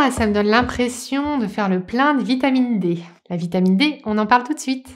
moi, ça me donne l'impression de faire le plein de vitamine D. La vitamine D, on en parle tout de suite.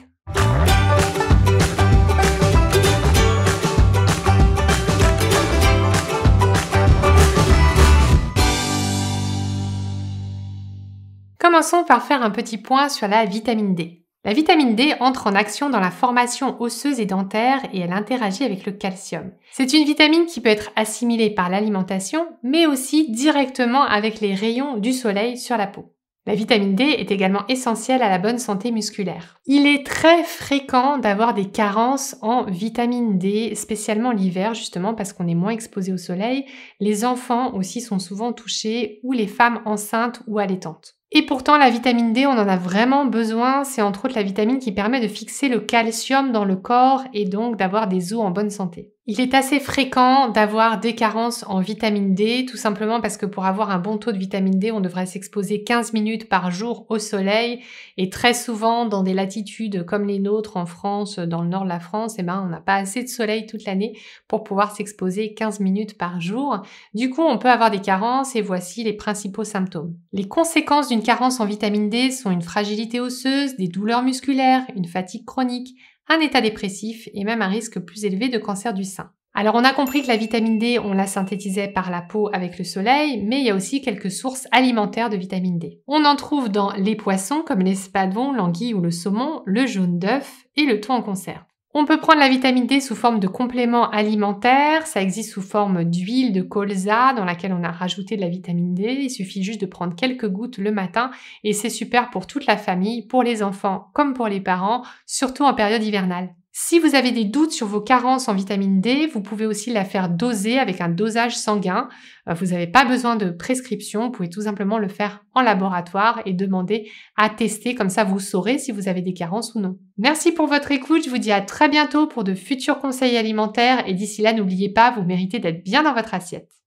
Commençons par faire un petit point sur la vitamine D. La vitamine D entre en action dans la formation osseuse et dentaire et elle interagit avec le calcium. C'est une vitamine qui peut être assimilée par l'alimentation, mais aussi directement avec les rayons du soleil sur la peau. La vitamine D est également essentielle à la bonne santé musculaire. Il est très fréquent d'avoir des carences en vitamine D, spécialement l'hiver justement parce qu'on est moins exposé au soleil. Les enfants aussi sont souvent touchés ou les femmes enceintes ou allaitantes. Et pourtant, la vitamine D, on en a vraiment besoin. C'est entre autres la vitamine qui permet de fixer le calcium dans le corps et donc d'avoir des os en bonne santé. Il est assez fréquent d'avoir des carences en vitamine D, tout simplement parce que pour avoir un bon taux de vitamine D, on devrait s'exposer 15 minutes par jour au soleil. Et très souvent, dans des latitudes comme les nôtres en France, dans le nord de la France, on n'a pas assez de soleil toute l'année pour pouvoir s'exposer 15 minutes par jour. Du coup, on peut avoir des carences et voici les principaux symptômes. Les conséquences d'une carence en vitamine D sont une fragilité osseuse, des douleurs musculaires, une fatigue chronique, un état dépressif et même un risque plus élevé de cancer du sein. Alors on a compris que la vitamine D, on la synthétisait par la peau avec le soleil, mais il y a aussi quelques sources alimentaires de vitamine D. On en trouve dans les poissons comme l'espadon, l'anguille ou le saumon, le jaune d'œuf et le thon en conserve. On peut prendre la vitamine D sous forme de complément alimentaire, ça existe sous forme d'huile de colza dans laquelle on a rajouté de la vitamine D, il suffit juste de prendre quelques gouttes le matin et c'est super pour toute la famille, pour les enfants comme pour les parents, surtout en période hivernale. Si vous avez des doutes sur vos carences en vitamine D, vous pouvez aussi la faire doser avec un dosage sanguin. Vous n'avez pas besoin de prescription, vous pouvez tout simplement le faire en laboratoire et demander à tester, comme ça vous saurez si vous avez des carences ou non. Merci pour votre écoute, je vous dis à très bientôt pour de futurs conseils alimentaires et d'ici là, n'oubliez pas, vous méritez d'être bien dans votre assiette.